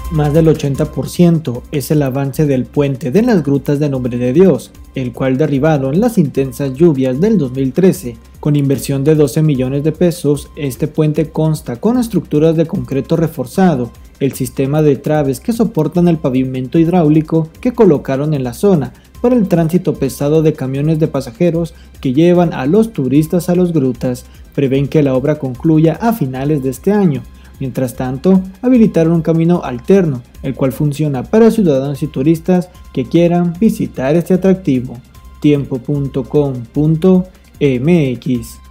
Más del 80% es el avance del puente de las Grutas de Nombre de Dios, el cual derribaron las intensas lluvias del 2013. Con inversión de 12 millones de pesos, este puente consta con estructuras de concreto reforzado, el sistema de traves que soportan el pavimento hidráulico que colocaron en la zona para el tránsito pesado de camiones de pasajeros que llevan a los turistas a las grutas. Prevén que la obra concluya a finales de este año. Mientras tanto, habilitaron un camino alterno, el cual funciona para ciudadanos y turistas que quieran visitar este atractivo. Tiempo.com.mx